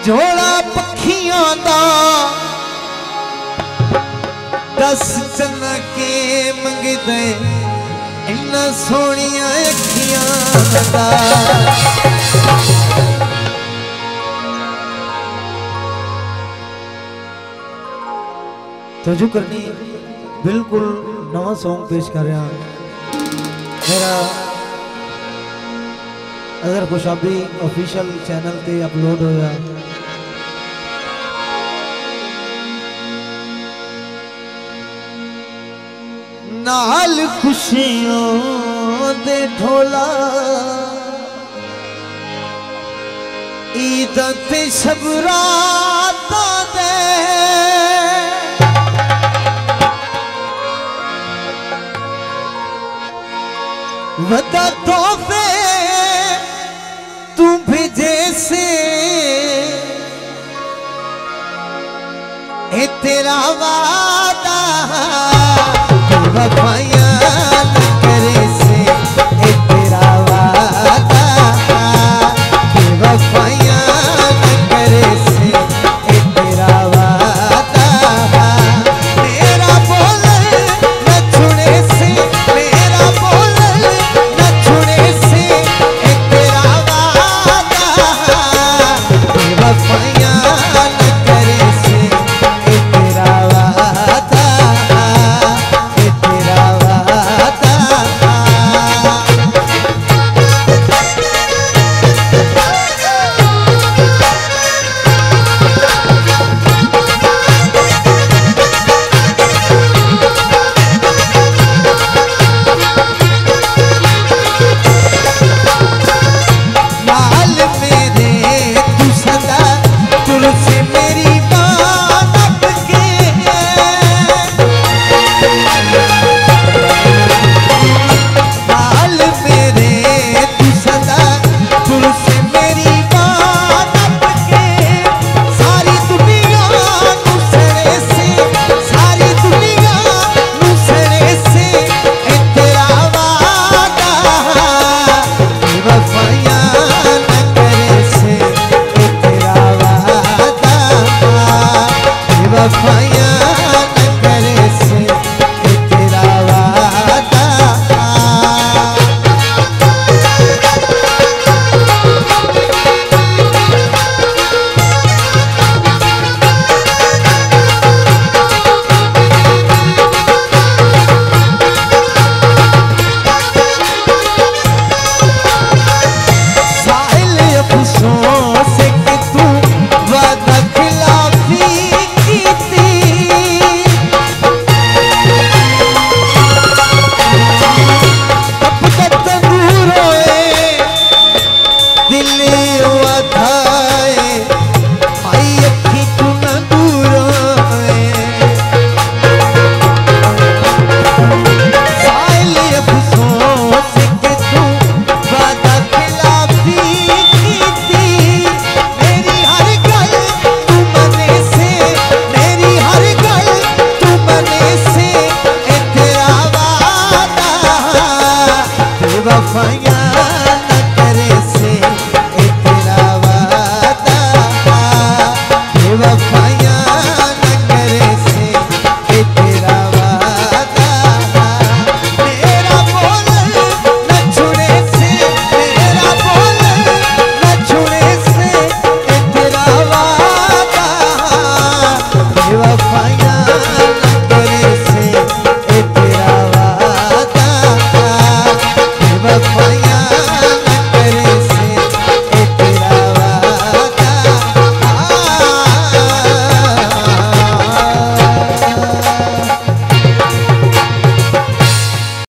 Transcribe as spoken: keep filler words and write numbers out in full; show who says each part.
Speaker 1: झोला पखियां दा दस चन्ना के मंगदे इन्ना सोहणियां अखियां दा। तो जो करनी बिल्कुल नवा सॉन्ग पेश कर रहा मेरा अगर खुशाबी ऑफिशियल चैनल पे अपलोड होया नाल खुशियों दे ढोला ईद ते सब राता दे वदा तोहफे तू भेजे से ए तेरा वा